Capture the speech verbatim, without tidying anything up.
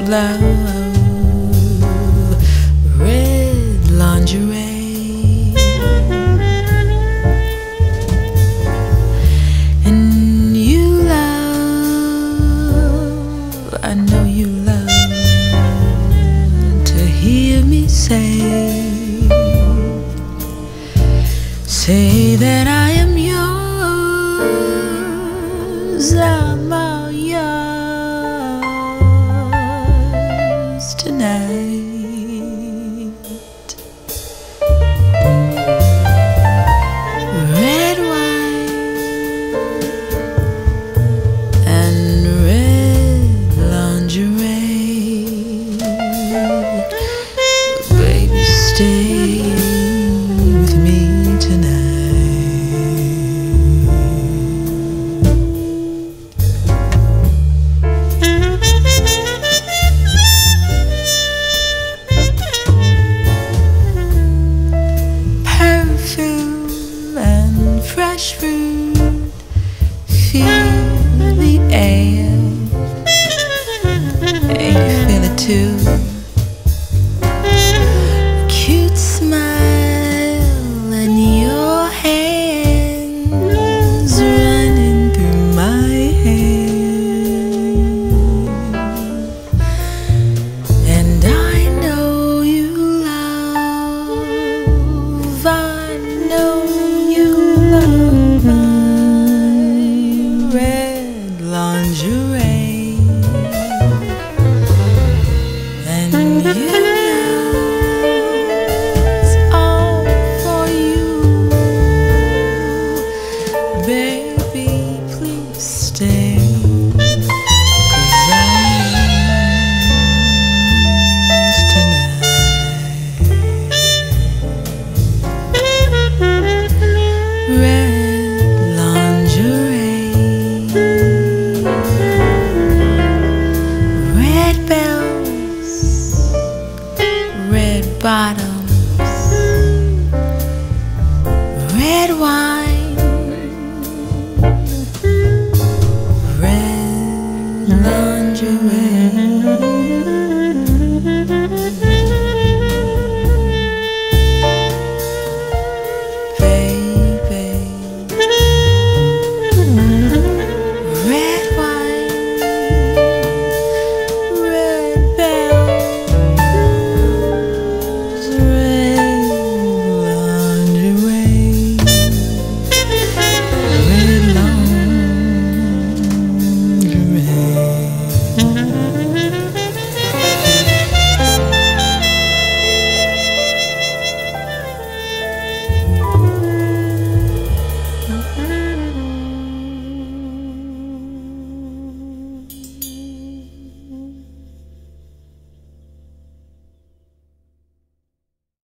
love, red lingerie, and you love, I know you love to hear me say, say that I am yours, I'm all yours tonight. Red wine and red lingerie, baby, stay with me tonight. Perfume and fresh fruit, feel the air, and you feel it too.